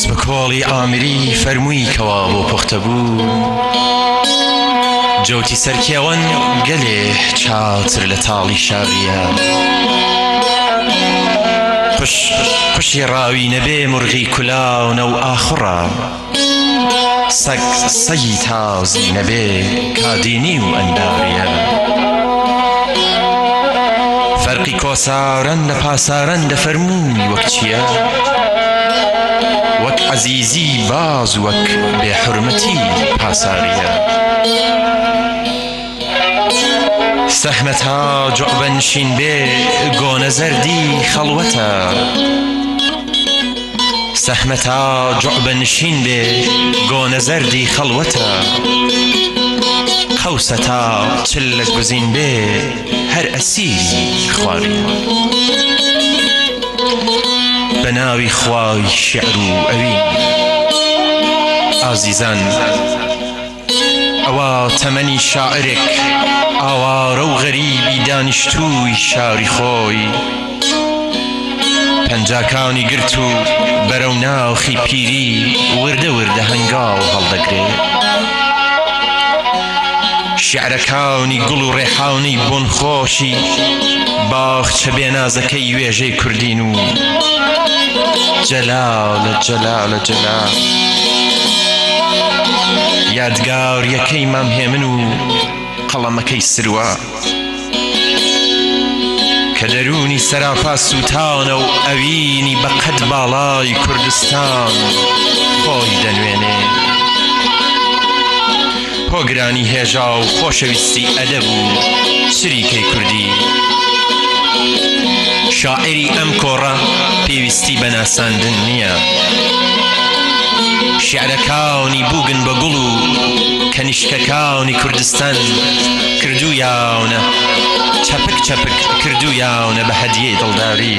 دەست بە کۆڵی ئامری فەرمووی کەوا بۆ پوختە بوو جەوتی سەرکێوەن گەلێ چاوتر لە تاڵی شاغیە پشی ڕاوی نەبێ مرغی کولاونە و ئاخڕە سەگ سەگی تازی نەبێ کادینی و ئەنداریە فەرقی کۆسارەن لە پاسارەن دەفەرمووی وەک چییە وەک عەزیزی باز وەک بێحورمەتی پاساریە سەحمەتا جوعبە نشین بێ گۆنە زەردی خەڵوەتە سەحمەتا جوعبە نشین بێ گۆنە زەردی خەڵوەتە قەوسەتا چلک بزین بێ هەر ئەسیری خواریە بەناوی خوای شیعر و ئەوین ئازیزان ئەوە تەمەنی شاعرێک ئاوارە و غەریبی دانیشتووی شاری خۆی پەنجاکانی گرت و بەرەو ناوخی پیری وردە وردە هەنگاو هەڵدەگرێ شیعرەکانی گوڵ و ڕێحاونەی بۆن خۆشی باخچە بێنازەکەی وێژەی کوردین و جەلالە جەلالە جەلال یادگاریەکەی مام هێمن و قەڵەمەکەی سروە کە دەرونی سەراپا سوتانە و ئەوینی بە قەد باڵای کوردستان خۆی دەنوێنێ هۆگرانی هێژا و خۆشەویستی ئەدەب و سریکەی کوردی شاعری ئەم کۆڕە پێویستی بە ناساندن نییە شیعرەکانی بووگن بە گوڵ و کەنیشکەکانی کوردستان کردوویاونە چەپک چەپک کردوویاونە بە هەدیەی دڵداری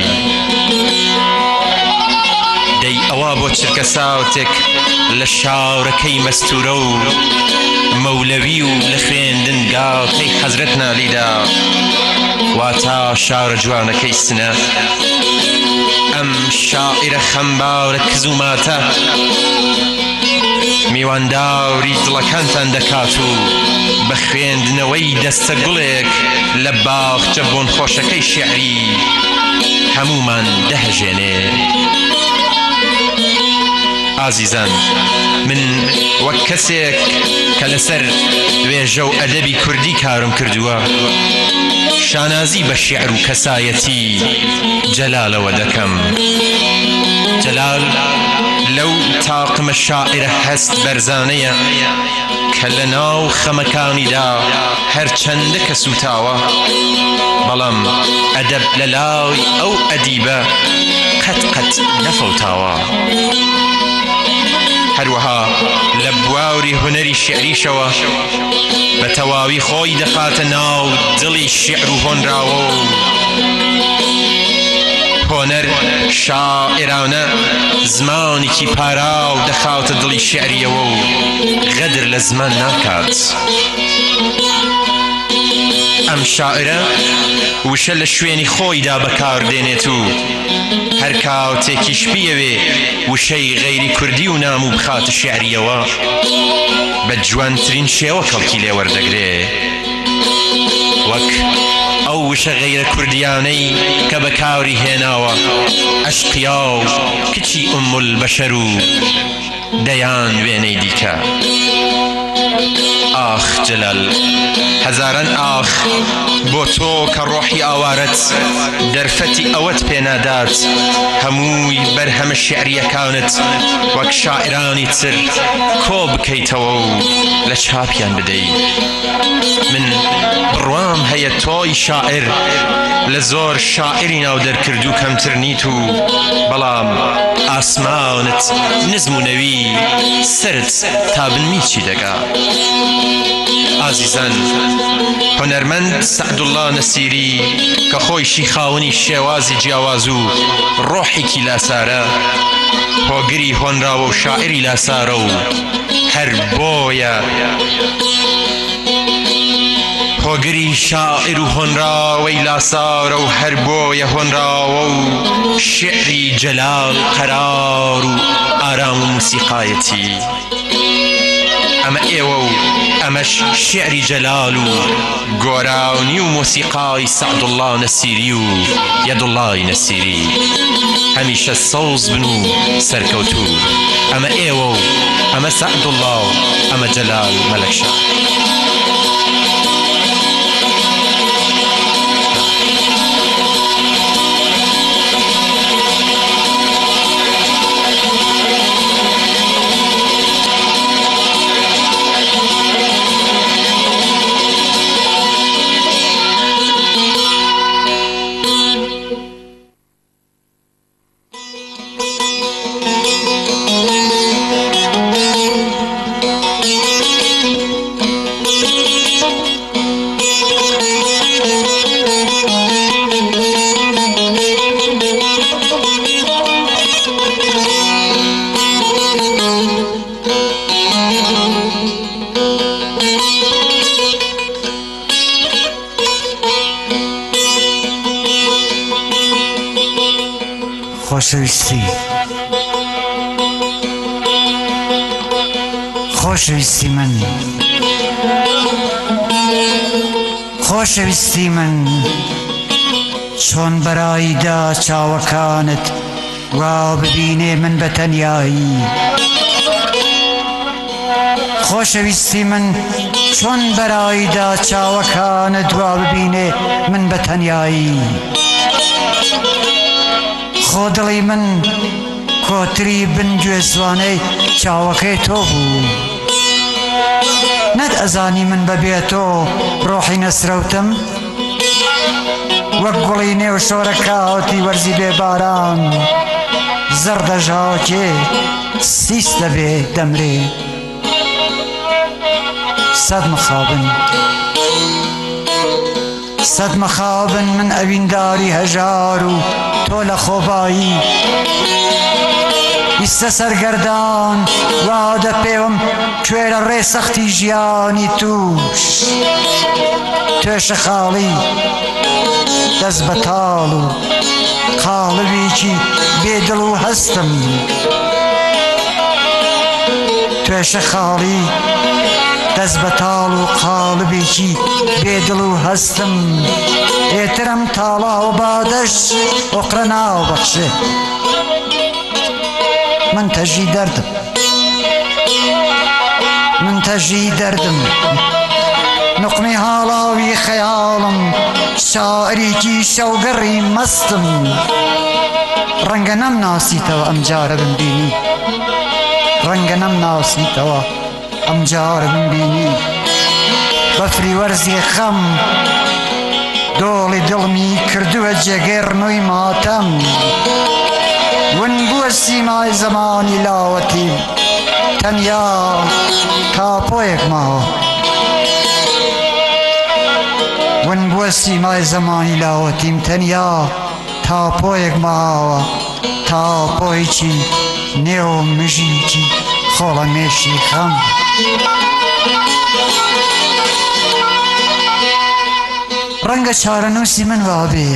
دەی ئەوە بۆ چرکە ساوتێک لە شاورەکەی مەستورە و مەولەوی و لە خوێندن گاڵتەی حەزرەت نالیدا واتە شارە جوانەکەی سنە ئەم شاعرە خەمباورە کزوماتە میوانداوری دڵەکانتان دەکات و بە خوێندنەوەی دەستە گوڵێک لە باخچە بۆن خۆشەکەی شیعری هەمومان دەهەژێنێ ئازیزان من وەک کەسێک کە لەسەر وێژە و ئەدەبی کوردی کارم کردووە شانازی بە شیعر و کەسایەتی جەلالەوە دەکەم جەلال لەو تاقمە شاعرە هەست بەرزانەیە کە لە ناو خەمەکانیدا هەرچەندە کە سوتاوە بەڵام ئەدەب لە لای ئەو ئەدیبە قەت نەفەوتاوە هەروەها لە بواوری هونەری شیعریشەوە بە تەواوی خۆی دەخاتە ناو دڵی شیعر و هۆنراوە و هۆنەر شاعرانە زمانێکی پاراو دەخاتە دڵی شیعریەوە و غەدر لە زمان ناکات ئەم شاعرە وشە لە شوێنی خۆیدا بەکاردێنێت و هەر کاتێکیش بیەوێ وشەی غەیری کوردی و نام و بخاتە شیعریەوە بە جوانترین شێوە کەڵکی لێ وەردەگرێ وەک ئەو وشە غەیرە کوردیانەی کە بەکاری هێناوە ئەشقیا و کچی ئومولبەشەر و دەیان وێنەی دیکە ئاخ جەلال هەزاران ئاخ بۆ تۆ کە ڕۆحی ئاوارەت دەرفەتی ئەوەت پێنادات هەمووی بەرهەمە شیعریەکانت وەک شاعرانی تر کۆ بکەیتەوە و لە چاپیان بدەی من بڕوام هەیە تۆی شاعر لە زۆر شاعری ناو دەرکرد و کەمتر نیت و بەڵام ئاسمانت نزم و نەوی سرت تا بنمی چی دەگا ئازیزان هۆنەرمەند سەعدوڵڵا نەسیری کە خۆیشی خاوەنی شێوازی جیاواز و ڕۆحێکی لاسارە هۆگری هۆنراوە و شاعری لاسارە و هەر بۆیە هۆگری شاعر و هۆنراوەی لاسارە و هەر بۆیە هۆنراوە و شعری جەلال قەرار و ئارام و موسیقایەتی ئەمە ئێوە و ئەمەش شعری جەلال و گۆراونی و موسیقای سەعدوڵڵا نەسیری و یەدوڵڵای نەسیری هەمیشە سەوز بن و سەرکەوتوو ئەمە ئێوە و ئەمە سەعدوڵڵا و ئەمە جەلال مەلەکشار خۆشەویستی من خۆشەویستی من چۆن بەرایدا چاوەکانت وا ببینێ من بە تەنیایی خۆشەویستی من چۆن بەرایدا چاوەکانت وا ببینێ من بە تەنیایی خۆ دڵی من کۆتری بن گوێزوانەی چاوەکەی تۆ بوو نەت ئەزانی من بەبێ تۆ ڕۆحی نەسرەوتم وەک گوڵی نێو شۆرەکاوتی وەرزی بێباران زەردەژاوکێ سیس دەبێ دەمرێ سەد مەخابن من ئەوینداری هەژار و تۆ لە خۆبایی ویستە سەرگەردان وادە پێوم کوێرە ڕێسەختی ژیانی توش توێشە خاڵی دەست بە تاڵ و قاڵبێکی بێدڵ و هەستم توێشە خاڵی دەست بە تاڵ و قاڵبێکی بێدڵ و هەستم ئێترم تاڵا و بادەش ئۆقرە ناو بەخشێ من تەژی دەردم نقمی هاڵاوی خەیاڵم شاعرێکی شەوگەڕی مەستم ڕەنگە نەمناسیتەوە ئەم جارە بمبینی ڕەنگە نەمناسیتەوە ئەم جارە بمبینی بە فریوەرزی خەم دۆڵی دڵمی کردووە جێگەی ڕنووی ماتەم ون بووە سیمای زەمانی لاوەتی تەنیا تاپۆیەک ماوە ون بووە سیمای زەمانی لاوەتیم تەنیا تاپۆیەک ماوە تاپۆیکی نێو مژیکی خۆڵە مێشی خەم ڕەنگە چارەنووسی من وابێ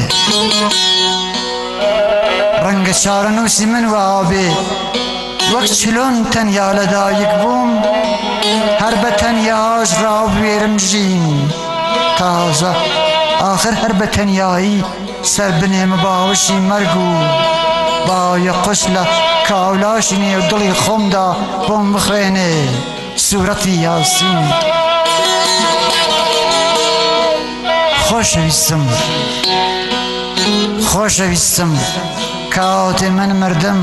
ڕەنگە چارەنووسی من وابێ وەک چلۆن تەنیا لەدایک بووم هەر بە تەنیاش ڕاوبوێرم ژین تازە ئاخر هەر بە تەنیایی سەر بنێمە باوەشی مەرگ و باویە قوش لە کاولاشی نێو دڵی خۆمدا بۆم بخوێنێ سوورەتی یاسین خۆشەویستم کاتێ من مردم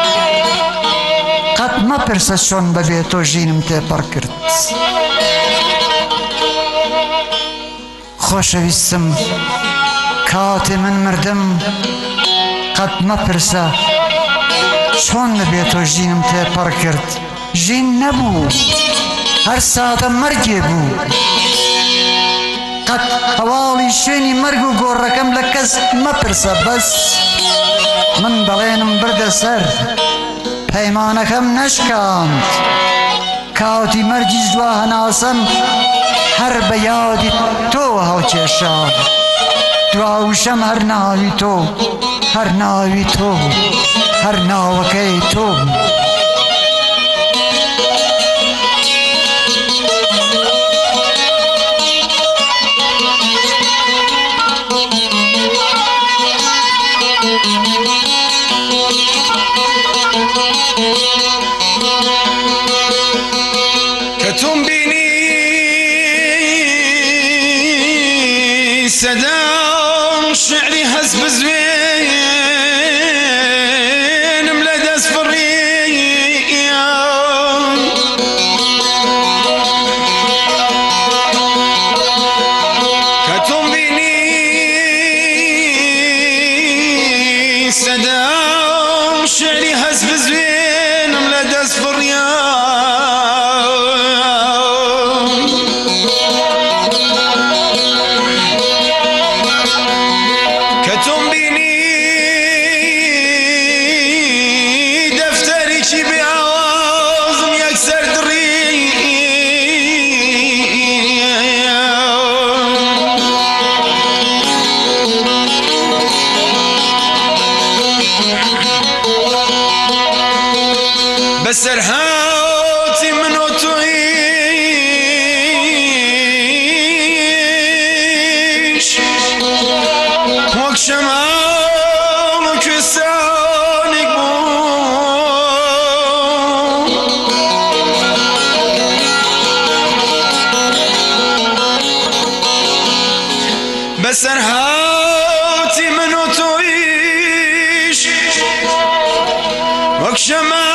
قەت مەپرسە چۆن بەبێ تۆ ژینم تێپەڕ کرد خۆشەویستم کاتێ من مردم قەت مەپرسە چۆن بەبێ تۆ ژینم تێپەڕ کرد ژین نەبوو هەر سادە مەرگێ بوو قەت هەواڵی شوێنی مەرگ و گۆڕەکەم لە کەس مەپرسە بەس من بەڵێنم بردە سەر پەیمانەکەم نەشکاند کاتی مەرگیش دوا هەناسەم هەر بە یادی تۆ هاوکێشان دواوشەم هەر ناوی تۆ هەر ناوی تۆ هەر ناوەکەی تۆ كتم بيني سدام شعري حسب زوين ملاد اسفري كتم بيني سدام شعري حسب زوين ملاد اسفري بسر هاتي من وتعيش وك شمالك لسانك بسر هاتي من وتعيش وك شمالك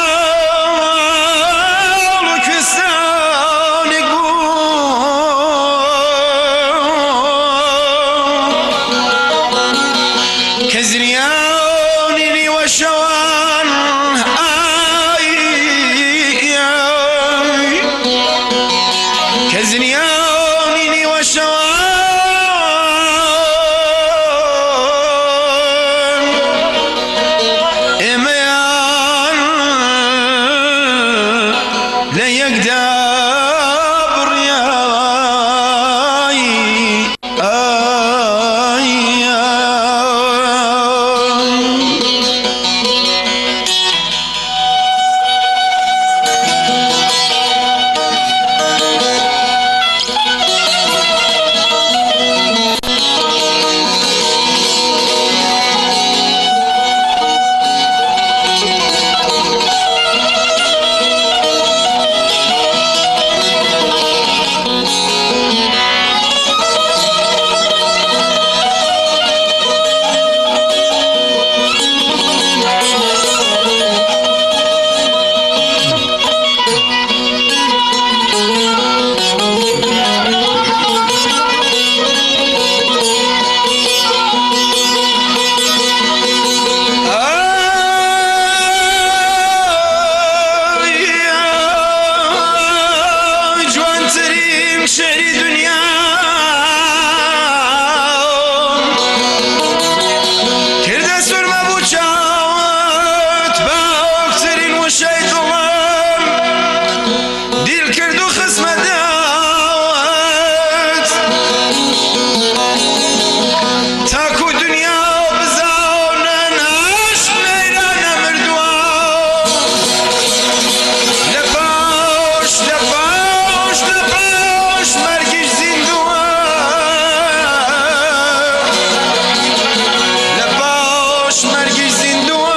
كزرياني وشوان كزرياني وشوان إميان لا يقدر ياي شعري دنيا كرد سر ما بوچاوت باكترين وشي ظلم ديل كردو خصم داوت تاكو دنيا بزاونا ناش ميرانا مردوا لباش لباش لباش مركز زندوا لباش مركز زندوا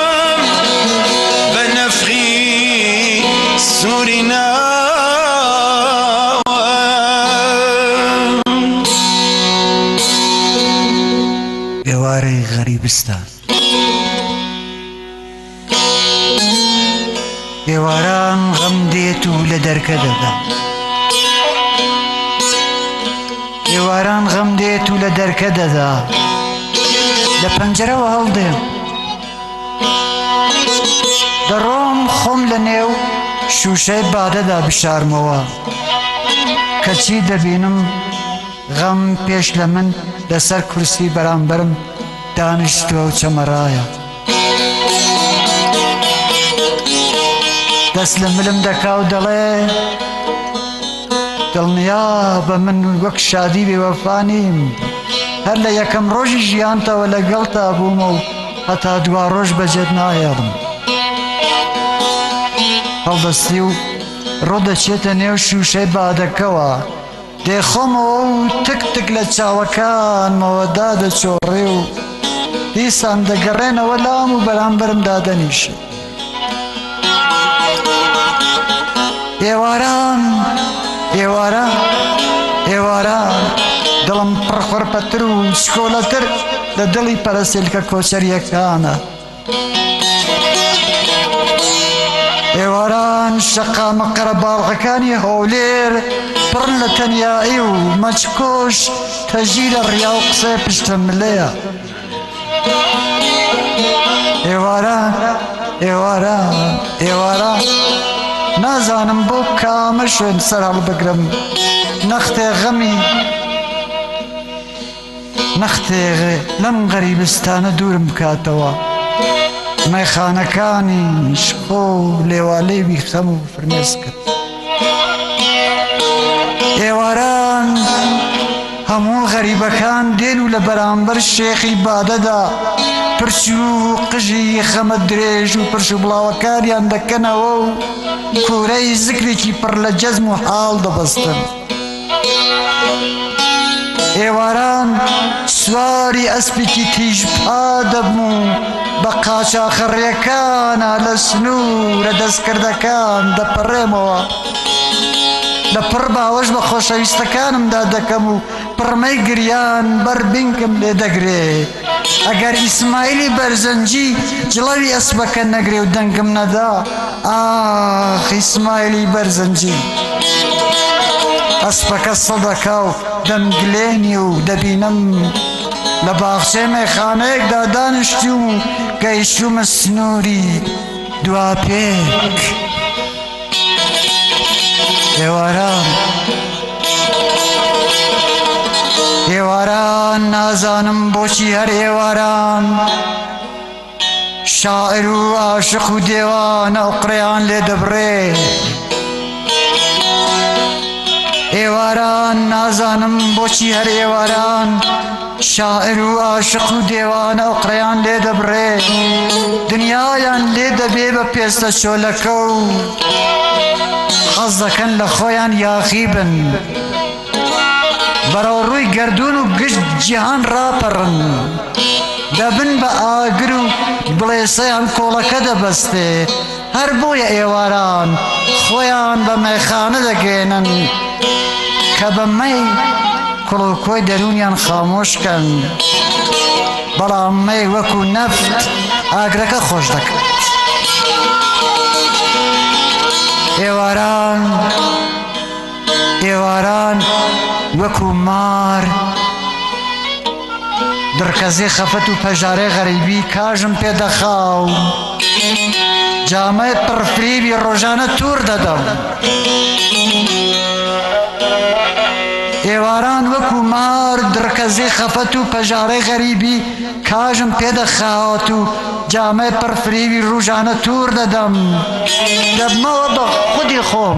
بنفخي سورنا بێوارەی غەریبستان بێواران غەم دێت و لە دەرکە دەدا بێواران غەم دێت و لە دەرکە دەدا لە پەنجەرەوە هەڵدێم دەڕۆم خۆم لە نێو شوشەی بادەدا بشارمەوە کەچی دەبینم غەم پێش لە من لەسەر کورسی بەرامبەرم دانیشتووە و چەمەڕایە دەست لە ملم دەکا و دەڵێ دڵنیا بە من وەک شادی بێوەفا نیم هەر لە یەکەم ڕۆژی ژیانتەوە لەگەڵتا بوومە و هەتا دوا ڕۆژ بەجێت نایەڵم هەڵدەستی و ڕۆ دەچێتە نێو شوشەی بادەکەوە دێخۆمەوە و تک تک لە چاوەکانمەوە دادەچۆڕێ و دیسان دەگەڕێنەوە لام و بەرامبەرم دادەنیشێ ئێواران ئێواران ئێواران دڵم پڕخۆرپەتر و شکۆلەتر لە دڵی پەرەسێلکە کۆچەریەکانە ئێواران شەقامە قەرەباڵغەکانی هەولێر پڕن لە تەنیایی و مەچکۆش تەژی لە ڕیا و قسەی پشتەملەیە ئێواران ئێواران ئێواران نازانم بۆ کامە شوێن سەر هەڵبگرم نەختێ غەمی نەختێ لەم غەریبستانە دوورم بکاتەوە مەیخانەکانی شقۆ و لێوالەیوی خەم و فرمێسکرد ئێواران هەموو غەریبەکان دێن و لە بەرامبەر شێخی بادەدا پرچ و قژی خەمە درێژ و پرش و بڵاوەکاریان دەکەنەوە و کوورەی زکرێکی پڕ لە جەزم و حاڵ دەبەستن ئێواران سواری ئەسپێکی تیژپا دەبم و بە قاچاخەڕیەکانە لە سنوورە دەستکردەکان دەپەڕێمەوە لە پڕ باوەش بە خۆشەویستەکانمدا دەکەم و پڕمەی گریان بەربینکم لێ دەگرێ ئەگەر ئیسماعیلی بەرزەنجی جڵەوی ئەسپەکە نەگرێ و دەنگم نەدا ئاخ ئیسماعیلی بەرزەنجی ئەسپەکە سەدەکا و دەمگلێنی و دەبینم لە باخچەی مەیخانەیەکدا دانیشتی و گەیشتومە سنووری دواپێک ئێواران ئێواران نازانم بۆچی هەر ئێواران شاعر و عاشق و دێوانە و قڕیان لێ دەبڕێ ئێواران نازانم بۆچی هەر ئێواران شاعر و عاشق و دێوانە و قڕیان لێ دەبڕێ دنیایان لێ دەبێ بە پێستە چۆلەکە و حەز دەکەن لە خۆیان یاخی بن بەرەو ڕووی گەردون و گشت جیهان ڕاپەڕن دەبن بە ئاگر و بڵێسەیان کۆڵەکە دەبەستێ هەر بۆیە ئێواران خۆیان بە مەیخانە دەگێنن کە بە مەی کڵۆکۆی دەرونیان خامۆشکەن بەڵام مەی وەکو نەفت ئاگرەکە خۆش دەکات ئێواران ئێواران وەکو مار درکەزی خەفەت و پەژارەی غەریبی کاژم پێدەخاو جامەی پڕفریبی ڕۆژانە توور دەدەم ئێواران وەکو مار درکەزی خەفەت و پەژارەی غەریبی کاژم پێدەخاوت و جامەی پڕفریبی ڕۆژانە توور دەدەم دەبمەوە بە خودی خۆم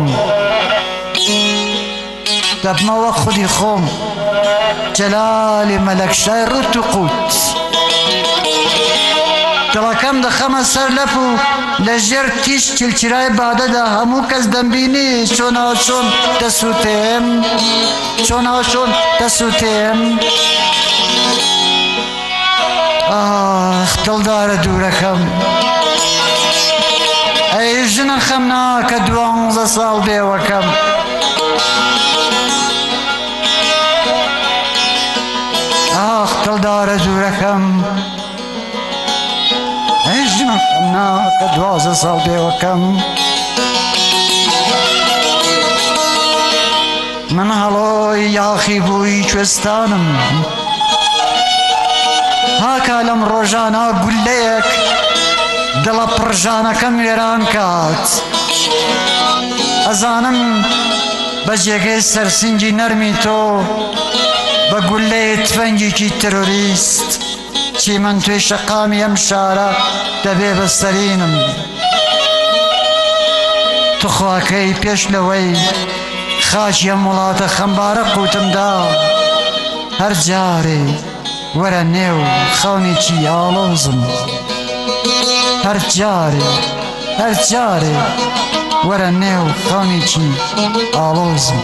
دەبمەوە خودی خۆم جەلالی مەلەکشای ڕوت و قوت دڵەکەم دەخەمە سەر لەپ و لە ژێر تیش چلچرای بادەدا هەموو کەس دەمبینی چۆناوچۆن دەسووتێم چۆناوچۆن دەسووتێم ئاخ دڵدارە دوورەکەم ئەی ژنە خەمناکە 12 ساڵ بێوەکەم ئاخ دڵدارە دوورەکەم ئەی ژنە خەمناکە 12 ساڵ بێوەکەم من هەڵۆی یاخی بووی کوێستانم هاکا لەم ڕۆژانە گولەیەک دڵە پڕژانەکەم وێران کات ئەزانم بە جێگەی سەرسنگی نەرمی تۆ بە گولەی تفەنگێکی تەرۆریست چی من توێی شەقامی ئەم شارە دەبێ بەسەرینم توخواکەی پێش لەوەی خاچی ئەم وڵاتە خەمبارە قوتمدا هەر جارێ وەرە نێو خەونێکی ئاڵۆزم هەر جارێ وەرە نێو خەونێکی ئاڵۆزم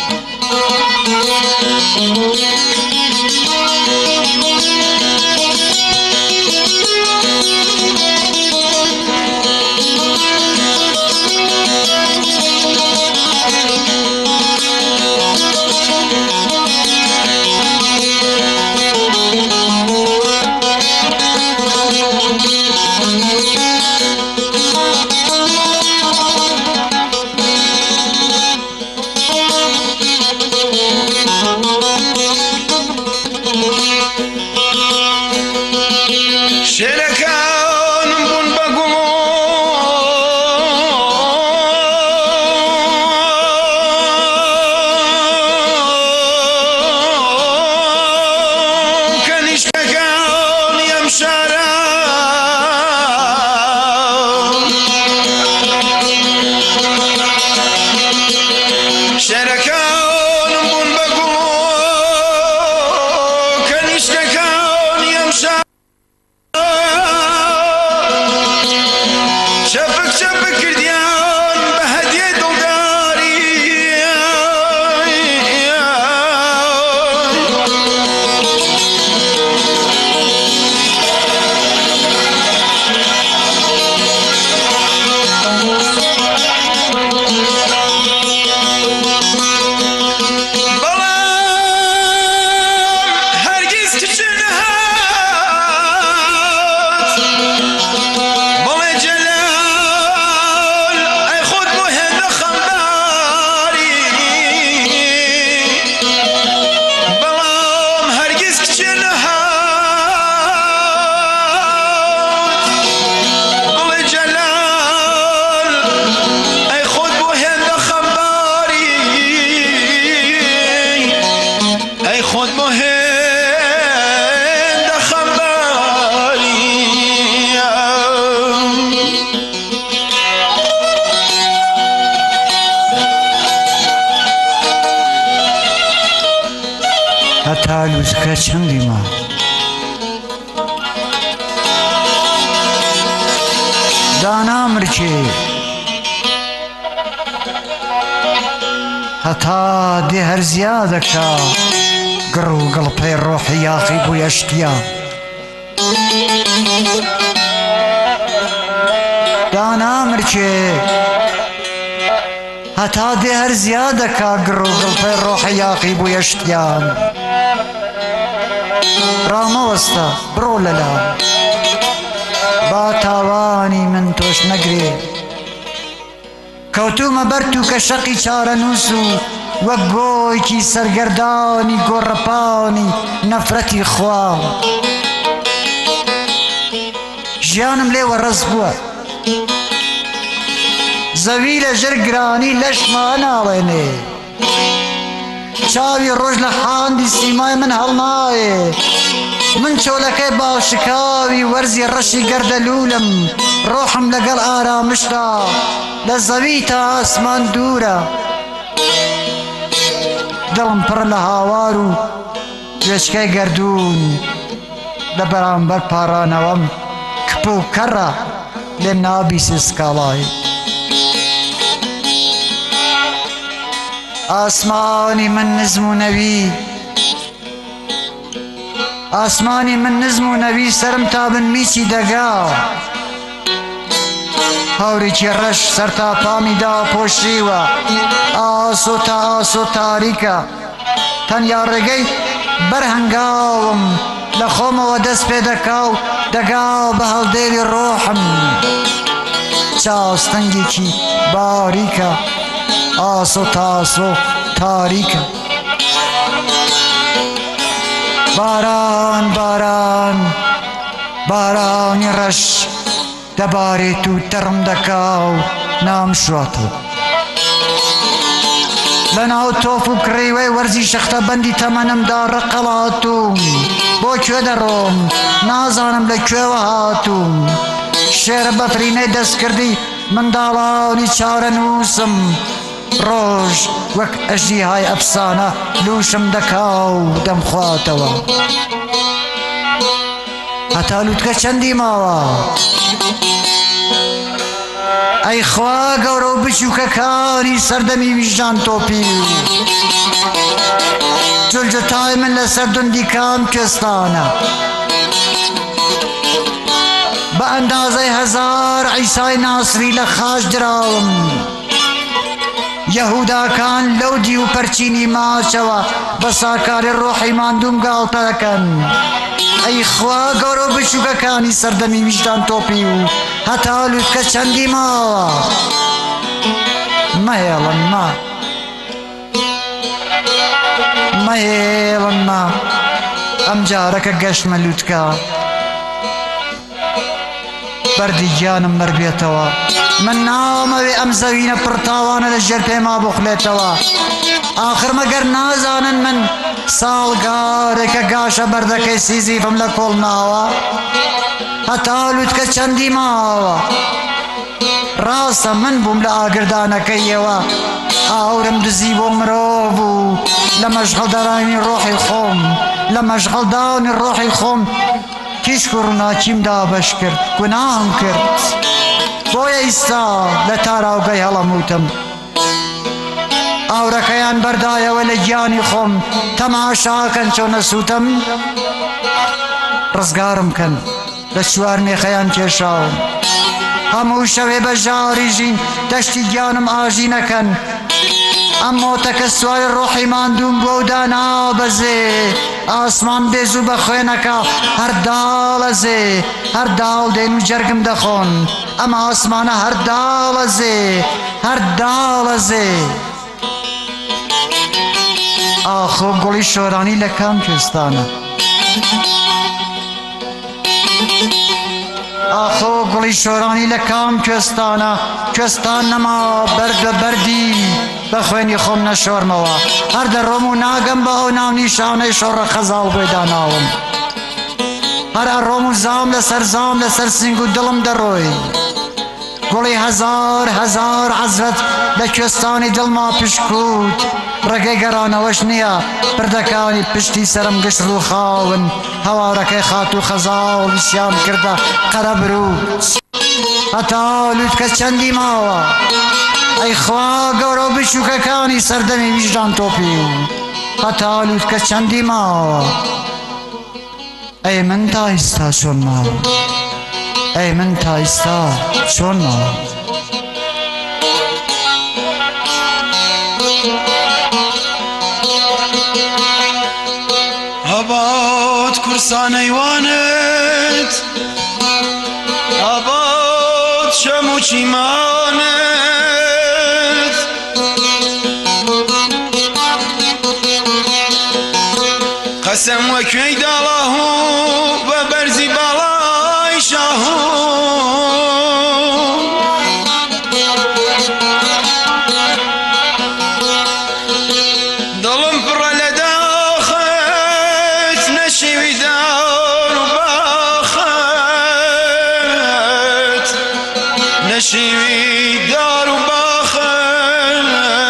شێرەکانم بوون بە گوڵ کەنیشتەکانی ئەم شارە شێرەکانم بوون بە گوڵ کەنیشتەکانی ئەم شارە شەپک کردیان بە هەدیە دڵداری خود مهند خبری هەتا لووسکە چەندی ما دانا مرچێ هەتا دێ هەر زیادەکە گڕ و گڵپەی ڕۆحی یاخی بوو یەشتیا دانا مرچێ هەتا دێ هەر زیادەکە گڕ و گڵپەی ڕۆحی یاخی بوو یەشتیان ڕامەوەستە بڕۆ لەلا با تاوانی من تۆش نەگرێ کەوتومە بەرد و کە شەقی چارەنووس و وەک گۆیکی سەرگەردانی گۆڕەپانی نەفرەتی خوا ژیانم لێوە ڕەز بووە زەوی لە ژەر گرانی لەشما ناڵێنێ چاوی ڕۆژ لە حاندی سیمای من هەڵنایێ من چۆلەکەی باشکاوی وەرزی ڕەشی گەردەلوولم ڕۆحم لەگەڵ ئارامشتا لە زەوی تا ئاسمان دوورە دڵم پڕ لە هاوار و گوێچکەی گەردوون لە بەرامبەر پارانەوەم کپ و کەڕە لێم نابیسی سکاڵای ئاسمانی من نزم و نەوی ئاسمانی من نزم و نەوی سرم تا بنمیچی دەگا هەورێکی ڕەش سەر تا پامیدا پۆشیوە ئاسۆ تا ئاسۆ تاریکە تەنیا ڕێگەی بەرهەنگاوم لە خۆمەوە دەست پێ دەکا و دەگا بە هەڵدێری ڕۆحم چاستەنگێکی باریکە ئاسۆ تا ئاسۆ تاریکە باران باران بارانی ڕەش دەبارێت و تەڕم دەکا و نامشواتەوە لە ناو تۆف و کڕیوەی وەرزی شەختە بەندی تەمەنمدا ڕقەڵاتوم بۆ کوێ دەڕۆم نازانم لە کوێوە هاتووم شێرە بەفرینەی دەستکردی منداڵانی چارەنووسم ڕۆژ وەک ئەژیهای ئەفسانە لوشم دەکا و دەمخواتەوە هەتا لووتکە چەندی ماوە ئەی خوا گەورە و بچووکەکانی سەردەمی ویژدان تۆپی جلجتای من لەسەر دوندی کام کوێستانە بە ئەندازەی هەزار عیسای ناسری لە خاش دراوم یەهوداکان لەو دی و پەرچینی ماچەوە بە ساکاری ڕۆحی ماندووم گاڵتە دەکەن ئەی خوا گەورە و بچووکەکانی سەردەمی ویژدان تۆپی و هەتا لووتکە چەندی ماوە مەهێڵن مە ئەم جارەکە گەشتمە لووتکە بەردی گیانم مەربێتەوە من نامەوێ ئەم زەوینە پڕتاوانە لە ژێر پێما بخڵێتەوە ئاخر مەگەر نازانن من ساڵگارێکە گاشە بەردەکەی سیزیفم لە کۆڵ ناوە هەتا لووتکە چەندی ماوە ڕاستە من بووم لە ئاگردانەکەیەوە ئاورم دزی بۆ مرۆڤ و لە مەشغەڵدارانی ڕۆحی خۆم لە مەشغەڵدانی ڕۆحی خۆم تیشک و ڕووناکیم دابەش کرد گوناهم کرد بۆیە ئیستا لە تاراوگەی هەڵەموتم ئاورەکەیان بەردایەوە لە گیانی خۆم تەماشاکەن چۆنە سووتم ڕزگارم کەن لە چوار مێخەیان کێشاوم هەموو شەوێ بە ژاری ژین دەشتی گیانم ئاژینەکەن ئەم مۆتەکە سواری ڕۆحی ماندووم بۆ دانا بەزێ ئاسمان بێز و بە خوێنەکە هەرداڵەزێ هەرداڵ دێن و جەرگم دەخۆن ئەم ئاسمانە هەرداڵەزێ هەرداڵەزێ ئاخۆ گوڵی شۆرانی لە کام کوێستانە ئاخۆ گوڵی شۆرانی لە کام کوێستانە کوێستان نەما بەرد بە بەردی بە خوێنی خۆم نەشۆرمەوە هەر دەڕۆم و ناگەم بە ئەو ناو نیشانەی شۆڕە خەزاڵ بۆی داناوم هەر ئەڕۆم و زام لەسەر زام لەسەر سنگ و دڵم دەڕۆی گوڵی هەزار هەزار حەزرەت لە کوێستانی دڵما پشکوت ڕێگەی گەڕانەوەش نییە پردەکانی پشتی سرم گشت ڕووخاون هەواڕەکەی خات و خەزاڵ ویسیان کردە قەرەبر و هەتا لووتکە چەندی ماوە ئەی خوا گەورە و بچووکەکانی سەردەمی ویژدان تۆپی و هەتا لووتکە چەندی ماوە ئەی من تا ئێستا چۆن ماوە ئەی من تا ئێستا چۆن ماوە هەبات کورسانەیوانت هەبات شەم و چیمانت قەسەم وەکوێی داڵاه و بە بەرزی باڵای شاه دڵم پڕە لە داخت نەشیوی دار و باخت نەشیوی دار و باخت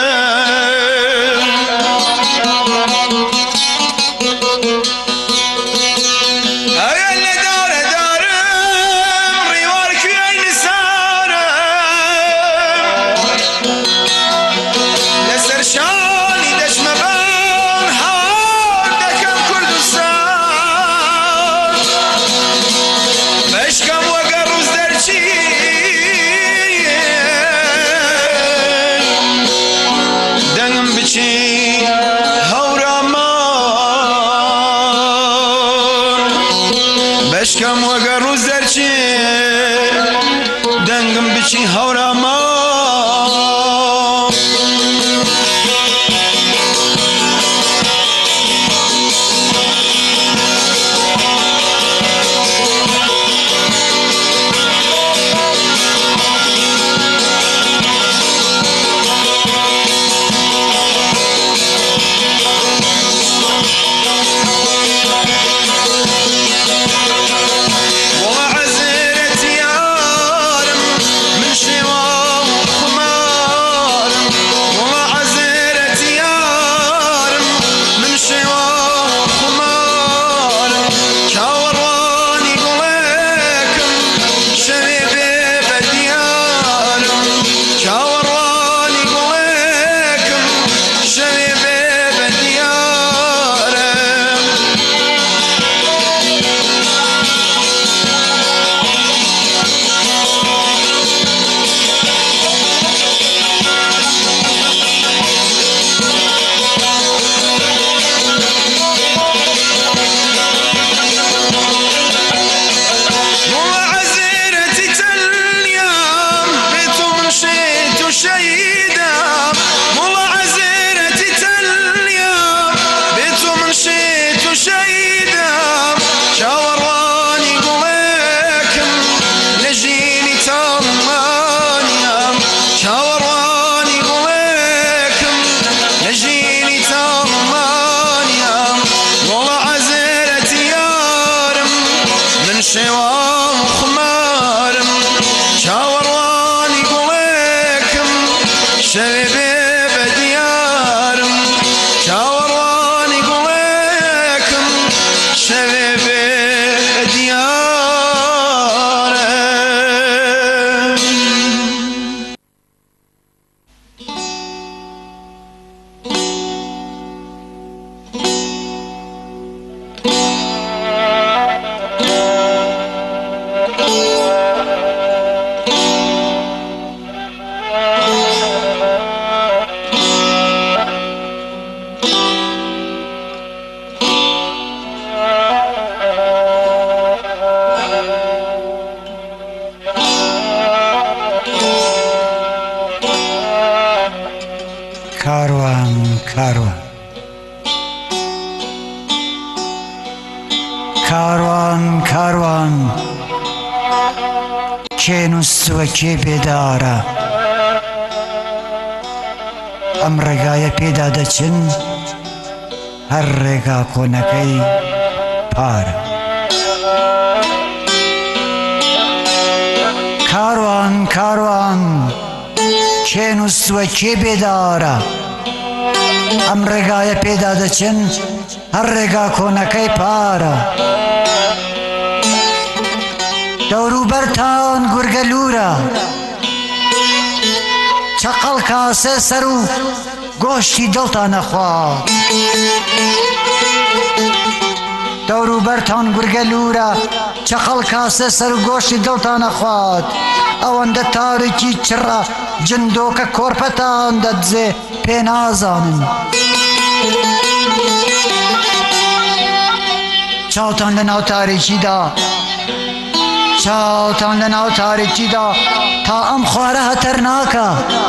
ئەگەر لە دارە دارم ڕیوار کوێی نسارم لەسەر شانی دەشمەبان هاوار دەکەم کوردستان بەشکەم وەگە ڕووز دەرچی دەنگم بچی هەورامان بەشکەم وەگە ڕووز دەرچی دەنگم بچی هەورامان وعزرت يارم من شوار کاروان کاروان کاروان کاروان کێ نووسووە کێ بێدارە ئەم ڕێگایە پێدا دەچن هەر ڕێگا کۆنەکەی پارە کاروان کاروان کێ نووسووە کێ بێدارە ئەم ڕێگایە پێدا دەچن هەر ڕێگا کۆنەکەی پارە دەوروبەرتان گورگەلوورە چەقەڵ کاسێ سەر و گۆشتی دڵتان نەخوات دەوروبەرتان گورگەلوورە چەقەڵ کاسێ سەر و گۆشتی دڵتان نەخوات ئەوەندە تاریکی چڕە جندۆکە کۆرپەتان دەدزێ پێ نازانن چاوتان لە ناو تاریکیدا چاوتان لە ناو تاریکیدا تا ئەم خوارە هەتەر ناکات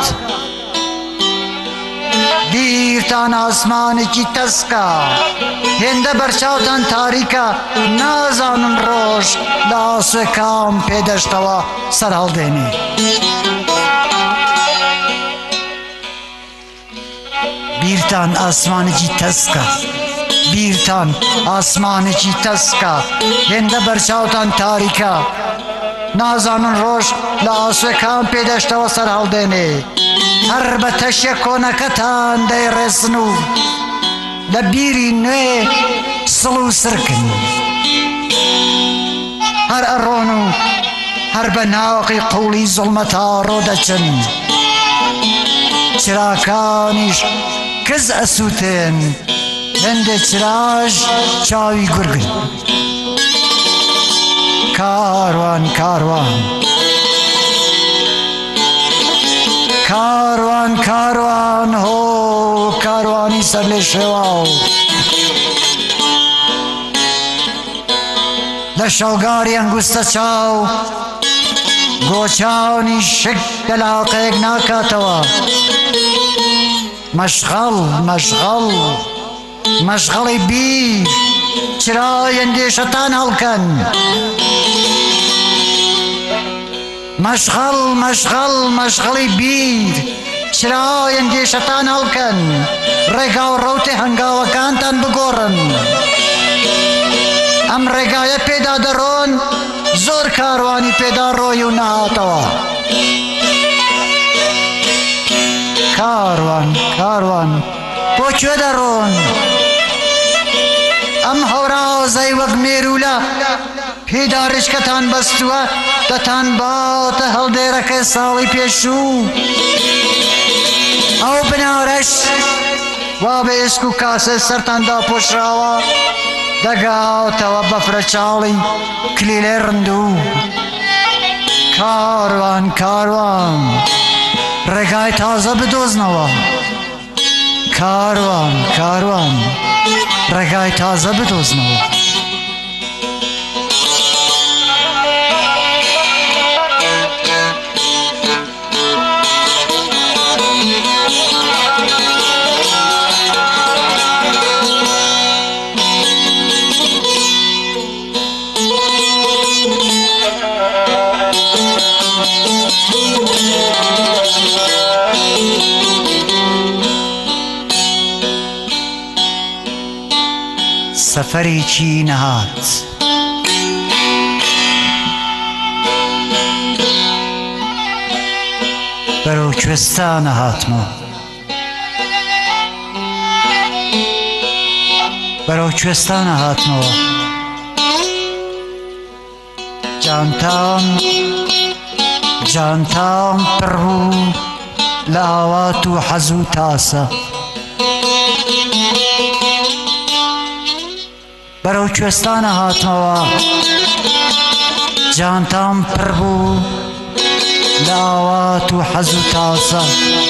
بیرتان ئاسمانێکی تەسکە هێندە بەرچاوتان تاریکە نازانن ڕۆژ لە ئاسوێکام پێدەشتەوە سەر هەڵدێنێ بیرتان ئاسمانێکی تەسکە بیرتان ئاسمانێکی تەسکە هێندە بەرچاوتان تاریکە نازانن ڕۆژ لە ئاسوێکان پێدەشتەوە سەر هەڵدێنێ هەر بە تەشێ کۆنەکەتان دەیڕێسن و لە بیری نوێ سڵ و سرکن هەر ئەڕۆن و هەر بە ناوەقی قوڵی زوڵمەتا ڕۆدەچن چراکانیش کەس ئەسووتێن هەندێک چراژ چاوی گورگن کاروان کاروان کاروان کاروان هۆ کاروانی سەر لێ شێواو لە شەوگاری ئەنگوستە چاو گۆچاونی شک لە لاقەیەک ناکاتەوە مەشغەڵ مەشغەڵ مەشغەڵی بیر چرای ئەندێشەتان هەڵکەن مەشغەڵ مەشغەڵ مەشغەڵی بیر چرای ئەندێشەتان هەڵکەن ڕێگا و ڕەوتێ هەنگاوەکانتان بگۆڕن ئەم ڕێگایە پێدا دەڕۆن زۆر کاروانی پێدا ڕۆی و نەهاتەوە کاروان کاروان بۆ کوێ دەڕۆن ئەم هەورازەی وەک مێرولە پێدا ڕێچکەتان بەستووە دەتان باتە هەڵدێرەکەی ساڵی پێشوو ئەو بنارەش وا بە ئێسک و کاسە سەرتاندا پۆشراوە دەگاتەوە بەفرە چاڵی کلیلێ ڕندوو کاروان کاروان ڕێگای تازە بدۆزنەوە کاروان کاروان ڕێگای تازە بدۆزنەوە سەفەرێکی نەهات بەرەو کوێستانە هاتمەوە بەرەو کوێستانە هاتمەوە جانتام جانتام پڕ بوو لە ئاوات و حەز و تاسە بەرەو کوێستانە هاتمەوە جانتام پر بوو لاوات و حەز و تاسە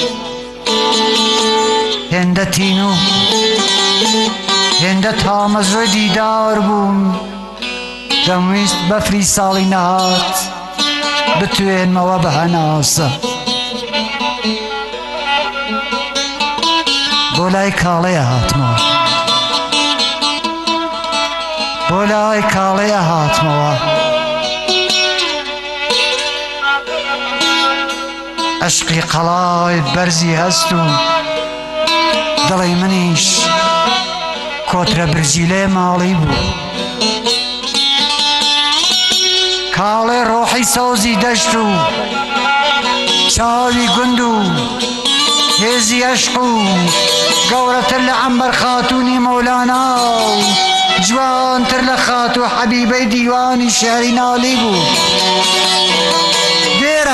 هێندە تین و هێندە تامەزۆی دیدار بوون دەمویست بەفری ساڵی نەهات بتوێنمەوە بە هەناسە بۆ لای کاڵەیە هاتمەوە بۆ لای کاڵەیە هاتمەوە عشقی قەڵای بەرزی هەست و دڵی منیش کۆترە برجیلێ ماڵی بوو کاڵێ ڕۆحی سەوزی دەشت و چاوی گوند و هێزی عشق و گەورەتر لە عەمبەر خاتوونی مەولانا و جوانتر لە خاتو حەبیبەی دیوانی شێری ناڵی بوو دێر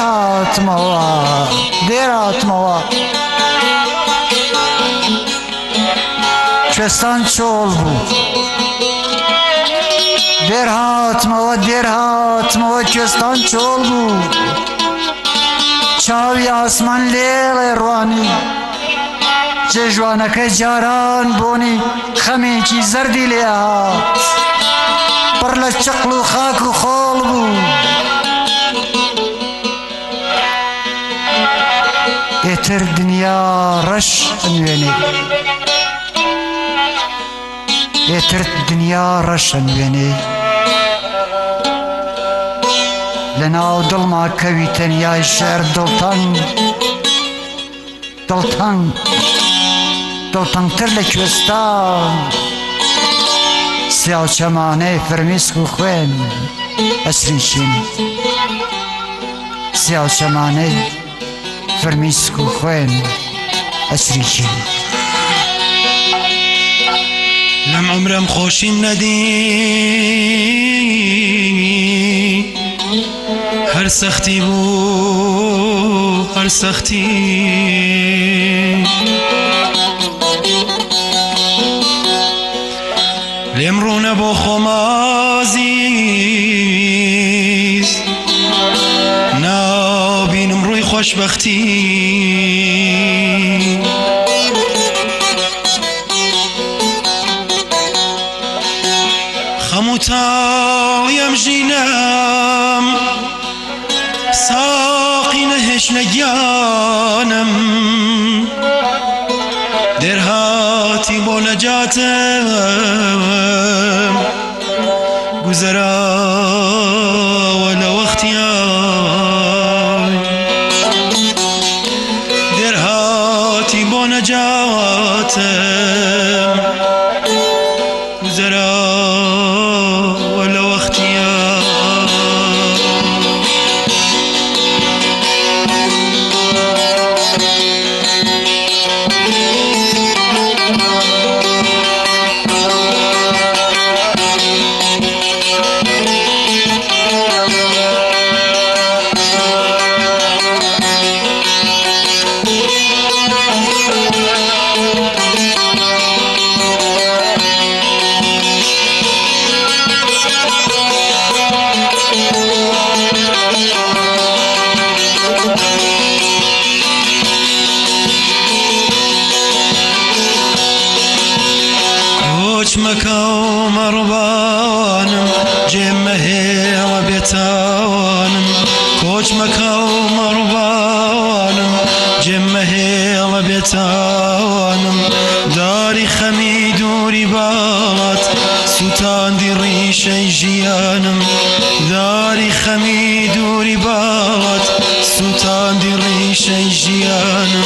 هاتمەوە کوێستان چۆڵ بوو دێر هاتمەوە کوێستان چۆڵ بوو چاوی ئاسمان لێڵێ ڕوانی جێژوانەکەی جاران بۆنی خەمێکی زەردی لێ هات پڕ لە چقڵ و خاک و خۆڵ بوو ئێتر دنیا ڕەش ئەنوێنێ ئێتر دنیا ڕەش ئەنوێنێ لە ناو دڵما کەوی تەنیای شێر دڵتەنگتر لە کوێستان سیاو چەمانەی فرمیسک و خوێن ئەسریشین سیاو چەمانەی فرمیسک و خوێن ئەسریشین لەم عمرم خۆشیم نەدی هەر سەختی بوو هەر سەختی لێم ڕوونە بۆ خۆمازیز نابینم ڕووی خۆشبەختی خەموو تاڵیم ژینم ساقی نەهێشنە گیانم دێرهاتی بۆ نەجاتم گوزەراوە لە وەختیان دێرهاتی بۆ نەجاتم گوزەراوە لە وەختیان مەکە و مەڕوانم جێم مەهێڵە بێتاوانم کۆچ مەکە و مەڕوانم جێم مەهێڵە بێتاوانم داری خەمی دووری باڵات سوتاندی ڕیشەی ژیانم داری خەمی دووری باڵات سوتاندی ڕیشەی ژیانم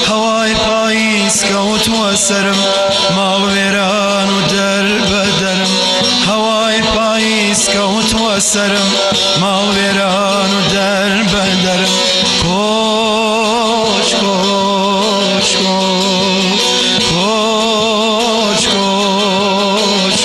هەوای پاییز کەوتووە سەرم ماڵ وێران و دەربەدەرم هەوای پاییز کەوتووە سەرم ماڵ وێران و دەربەدەرم کۆچ کۆچ کۆچ کۆچ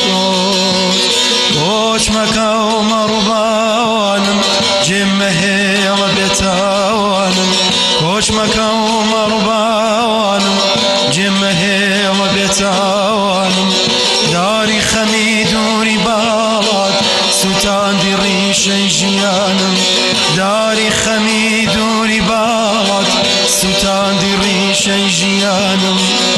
کۆچ مەکە و مەڕووباوانم جێم مەهێڵە بێتاوانم کۆچ مەکە و مەڕووباوانم جێم مەهێڵە بێتاوانم داری خەمی دووری باڵات سوتاندی ڕیشەی ژیانم داری خەمی دووری باڵات سوتاندی ڕیشەی ژیانم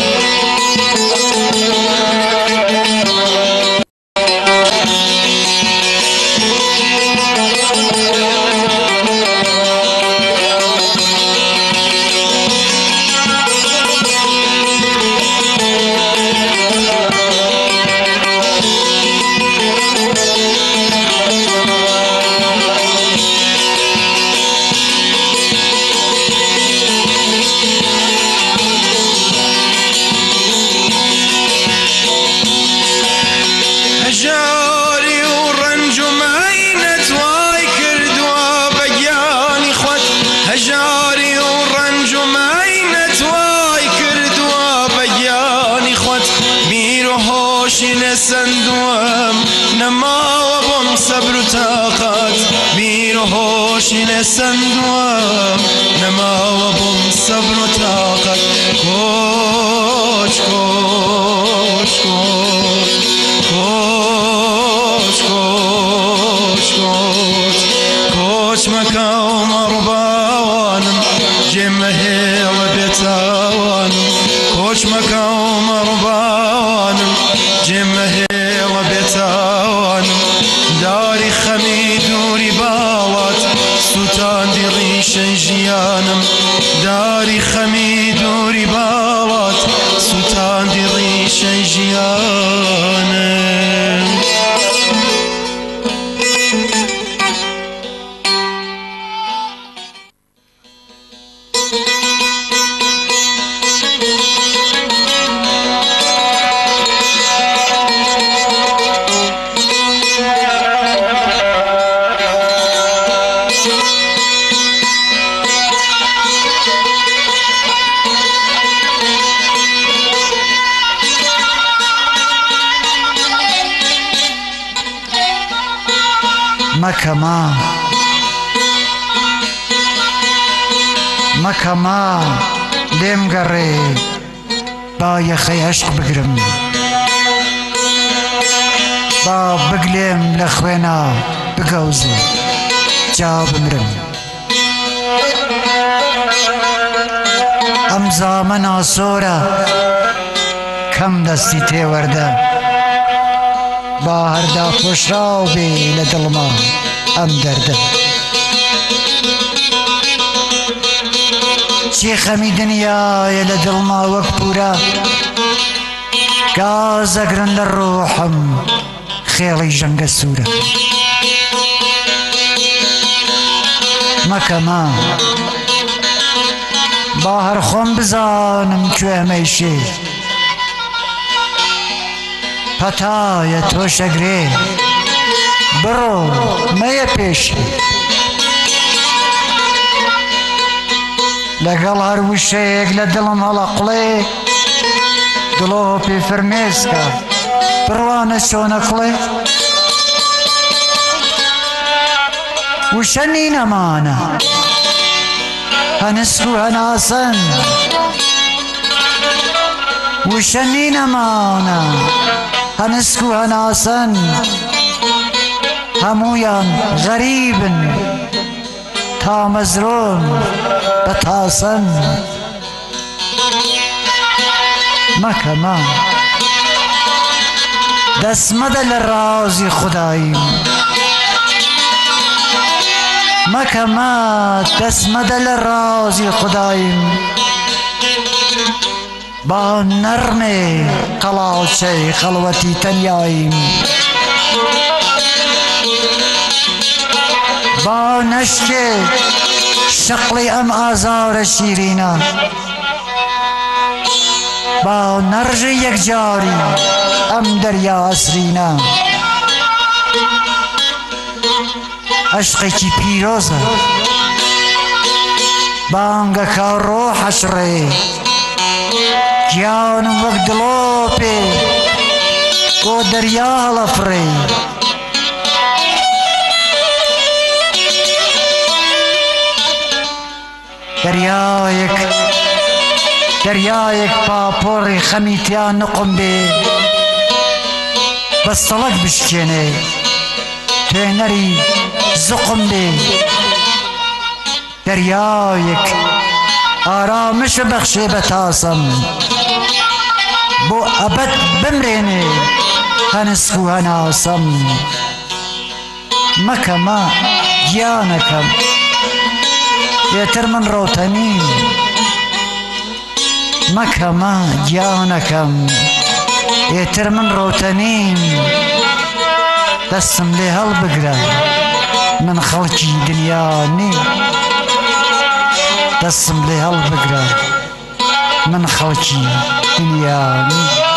هەژاری و ڕەنج و مەینەت وای کردووە بەگیانی خۆت هەژاری و ڕەنج و مەینەت وای کردووە بەگیانی خۆت بیر و هۆشی لێسەندووەم نەماوە بۆم سەبر و تاقات بیر و هۆشی لێسەندووەم نەماوە بۆم سەبر و تاقات کۆچ کۆچ کۆچ کۆچ کۆچ مەکە و مەڕووباوانم جێم مەهێڵە بێتاوانم کۆچ مەکە و مەڕووباوانم جێم مەهێڵە بێتاوانم داری خەمی دووری باڵات سوتاندی ڕیشەی ژیانم داری خەمی دووری باڵات سوتاندی ڕیشەی ژیانم مەکەما لێم گەڕێ با یەخەی عەشق بگرم با بگلێم لە خوێنە بگەوزێ جا بمرم ئەم زامە ناسۆرە کەم دەستی تێوەردە با هەردا پۆشراو بێ لە دڵما ئەم دەردە چی خەمی دنیایە لە دڵما وەک پورە گازەگرن لە ڕۆحم خێڵی ژەنگە سوورە مەکەما با هەر خۆم بزانم کوێمەی شێ پەتایە تۆشەگرێ بڕۆ مەیە پێشێ لەگەڵ هەر وشەیەک لە دڵم هەڵەقڵێ دڵۆ پێ فەرمێسکە بڕوانە چۆنەکڵێ وشە نینەمانە هەنسک و هەناسەن وشە نینەمانە هەنسک و هەناسەن هەموویان غەریبن تا مەزرۆن بە تاسەن مەکەما دەسمەدە لە ڕازی خوداییم مەکەما دەسمەدە لە ڕازی خوداییم با نەرمێ قەڵاوچەی خەڵوەتی تەنیاییم با نەشکێ شەقڵی ئەم ئازارە شیرینە با نرژ یک جاری ام دریا اسرینا عشقی کی پیروزه بانگا کا روحش ری گیانم وقت دلوپی گو دریا لفری دریایک پاپوری خمیتیان نقم بی بس طلق بشکنه توینری زقم بی دریایک آرامش بخشی بتاسم بو ابد بمرینه هنسکو هناسم مکما گیانکم یتر من روتنی مکما گیانکم یتر من روتنیم دستم لی هل بگره من خلقی دنیا نی دستم لی هل بگره من خلقی دنیا نی